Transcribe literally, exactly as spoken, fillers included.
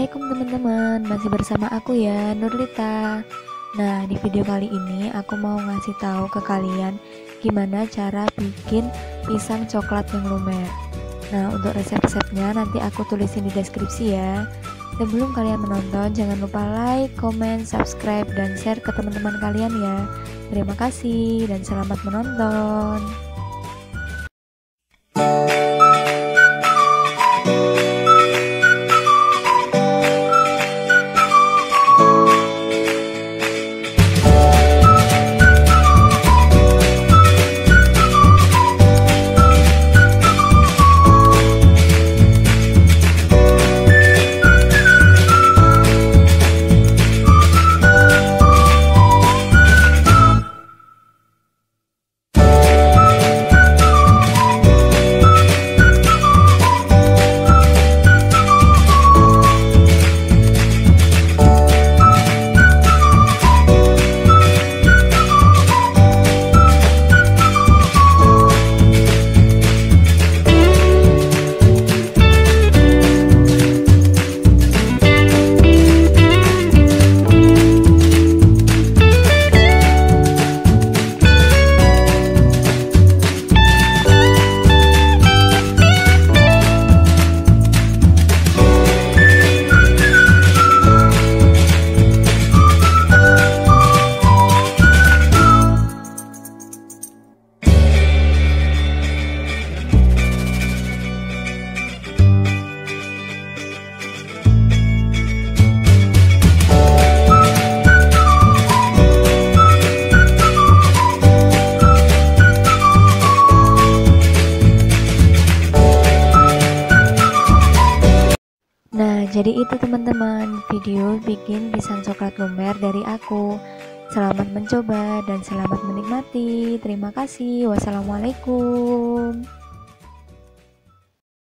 Assalamualaikum teman-teman, masih bersama aku ya, Nurlita. Nah, di video kali ini aku mau ngasih tahu ke kalian gimana cara bikin pisang coklat yang lumer. Nah, untuk resep-resepnya nanti aku tulisin di deskripsi ya. Sebelum kalian menonton, jangan lupa like, comment, subscribe, dan share ke teman-teman kalian ya. Terima kasih dan selamat menonton. Nah, jadi itu teman-teman, video bikin pisang coklat lumer dari aku. Selamat mencoba dan selamat menikmati. Terima kasih. Wassalamualaikum.